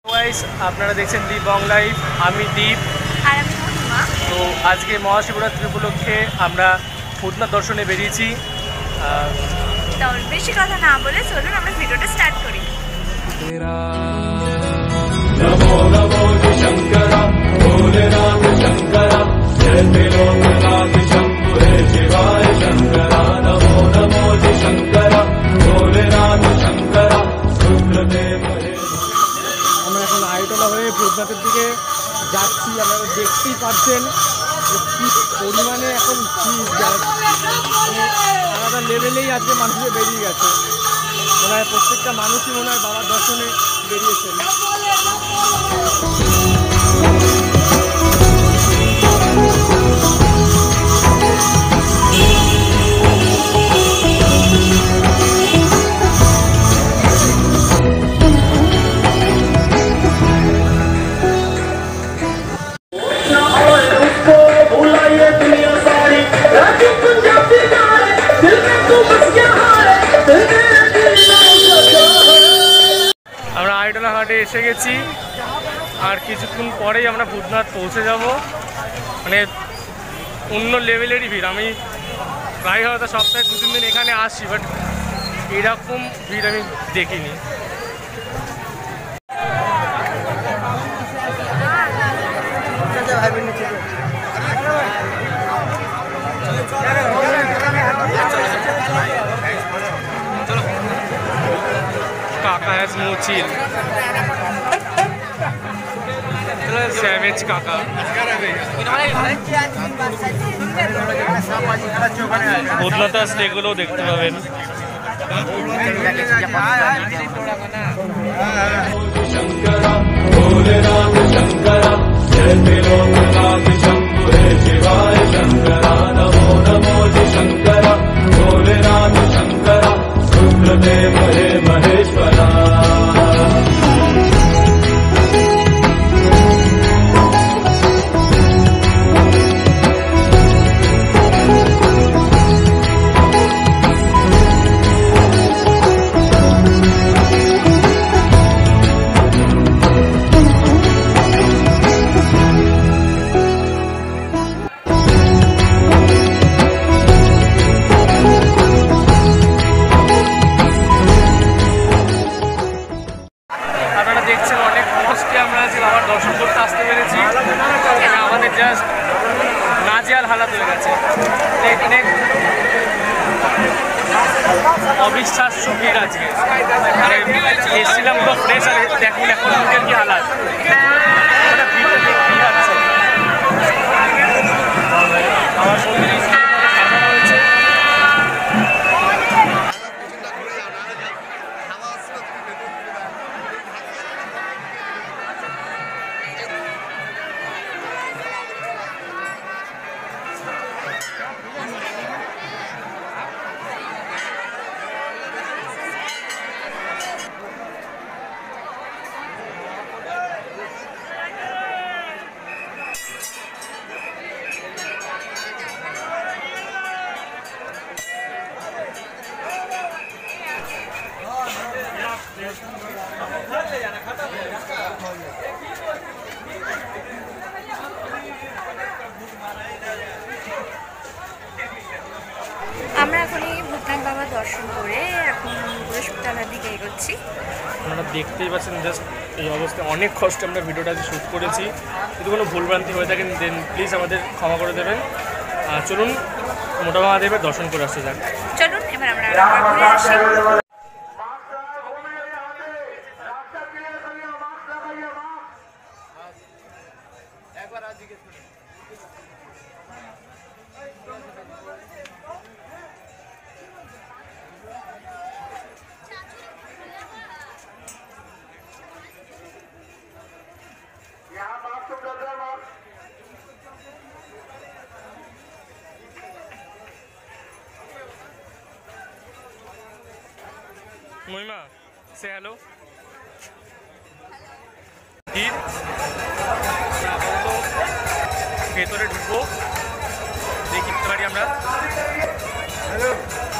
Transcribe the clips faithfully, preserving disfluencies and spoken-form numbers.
Guys আপনারা দেখছেন দীপ বং live. আমি দীপ আর আমি মহিমা। তো আজকে মহাশিবরাত্রি উপলক্ষে আমরা ভূতনাথ দর্শনে বেরিয়েছি। তো বেশি কথা না বলে চলুন আমরা ভিডিওটা স্টার্ট করি। नमो नमो शंकर भोलेनाथ शंकर जय त्रिलोकनाथ शंभु हे शिवाय शंकर नमो नमो शंकर भोलेनाथ शंकर रुद्रदेव हे। আমরা এখন আয়তলা হয়ে ভূতনাথের দিকে যাচ্ছি। আপনারা দেখতেই পাচ্ছেন যে কী পরিমাণে এখন আলাদা লেভেলেই আজকে মানুষে বেরিয়ে গেছে। মনে হয় প্রত্যেকটা মানুষই মনে হয় বাবার দর্শনে বেরিয়েছেন। আমরা আয়তলা ঘাটে এসে গেছি, আর কিছুক্ষণ পরেই আমরা ভূতনাথ পৌঁছে যাব। মানে অন্য লেভেলেরই ভিড়। আমি প্রায় হয়তো সপ্তাহে দু তিন দিন এখানে আসি, বাট এরকম ভিড় আমি দেখিনি। काका है स्मूचिल सैवेज काका। ভূতনাথ স্টেগুলো দেখতে পাবেন। शंकर भोलेनाथ शंकर जय त्रिलोकनाथ शंभु हे शिवाय शंकर नमो नमो शंकर भोलेनाथ शंकर रुद्रदेव हे महेश्वरा। আপনারা দেখছেন অনেক কষ্টে আমরা আজকে বাবার দর্শন করতে আসতে পেরেছি। আমাদের জাস্ট নাজেহাল হালাত হয়ে গেছে। এখানে অবিশ্বাস্য ভিড় আজকে। মানে এসেছিলাম পুরো ফ্রেশ, আর দেখুন এখন লোকের কি হালাত। ভিড়টা দেখতেই যাচ্ছে। আমার সঙ্গে হয়েছে। আমরা এখন এই ভূতনাথ বাবা দর্শন করে এখন বৃহস্পতিতলার দিকে এগোচ্ছি। আপনারা দেখতেই পাচ্ছেন জাস্ট এই অবস্থায় অনেক কষ্টে আমরা ভিডিওটা শ্যুট করেছি। যদি কোনো ভুলভ্রান্তি হয়ে থাকেন দেন প্লিজ আমাদের ক্ষমা করে দেবেন। চলুন মোটা মহাদেবের দর্শন করে আসতে যাক। চলুন এবার আমরা ঘুরে আসি। Mahima say hello. ভেতরে ঢুকবো, দেখি পারি আমরা। হ্যালো।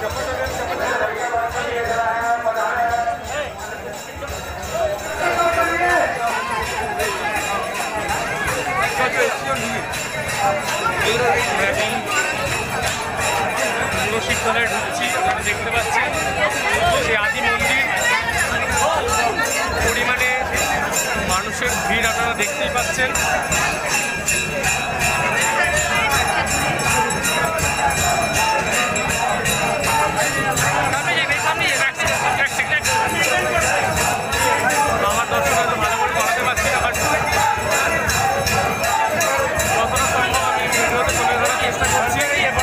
শিবতলায় ঢুকছি, আপনারা দেখতে পাচ্ছেন সেই আদি মন্দির, পরিমাণে মানুষের ভিড় আপনারা দেখতেই পাচ্ছেন। আমার দর্শন হয়তো ভালো করে করাতে পারছি না, বাট যতটা সম্ভব আমি ভিডিওতে তুলে ধরার চেষ্টা করছি।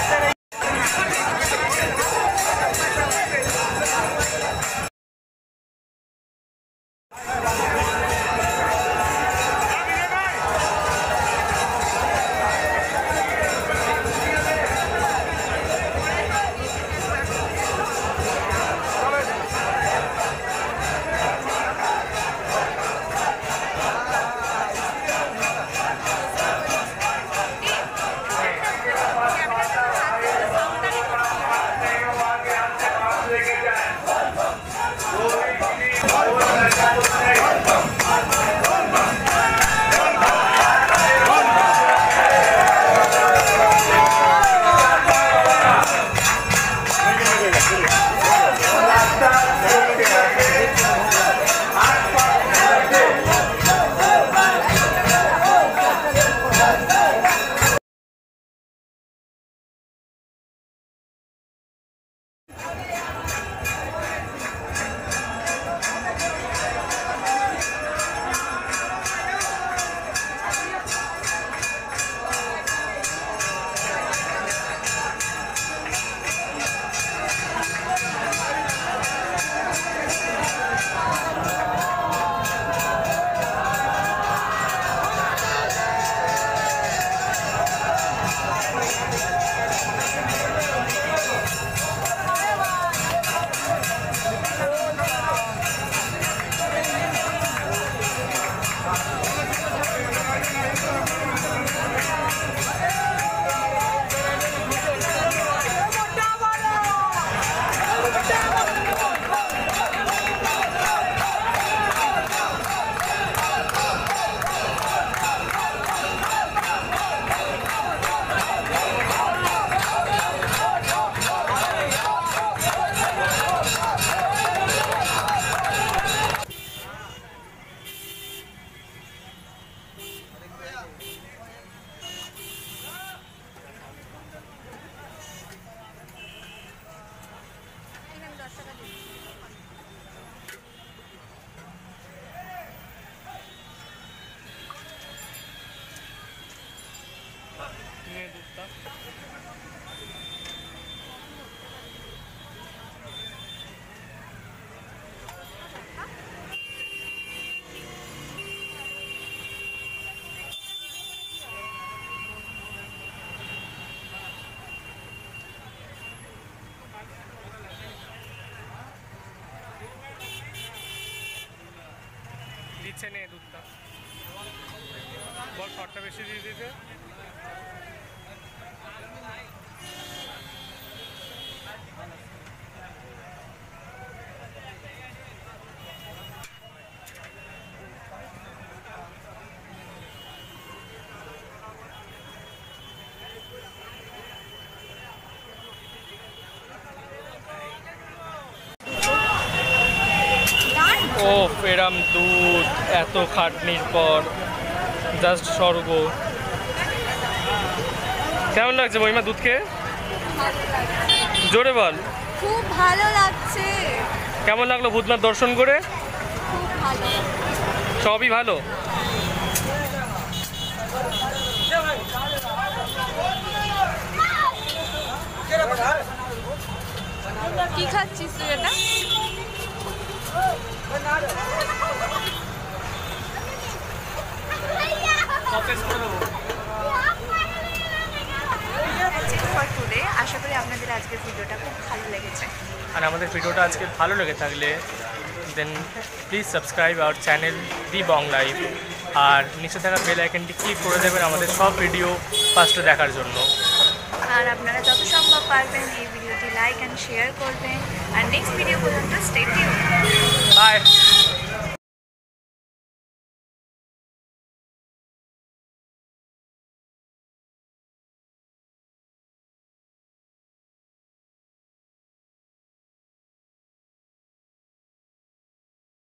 দিচ্ছে নে দুধটা, বল শর্টটা বেশি দিয়ে দিতে। ও এরম দুধ এত খাটনির পর জাস্ট স্বর্গ। কেমন লাগছে মহিমা দুধ খেয়ে? জোরে বল। খুব ভালো লাগছে। কেমন লাগলো ভূতনাথ দর্শন করে? খুব ভালো। সবই ভালো। কি খাচ্ছিস তুই এটা? আশা করি আপনাদের আজকের ভিডিওটা খুব ভালো লেগেছে। আর আমাদের ভিডিওটা আজকে ভালো লেগে থাকলে then please subscribe our channel the Bong life, আর নিচে থাকা বেল আইকনটি ক্লিক করে দেবেন আমাদের সব ভিডিও ফার্স্টে দেখার জন্য। আর আপনারা যত সম্ভব পারবেন এই ভিডিওটি লাইক অ্যান্ড শেয়ার করবেন আর নেক্সট ভিডিও পর্যন্ত স্টে টিউন। বাই।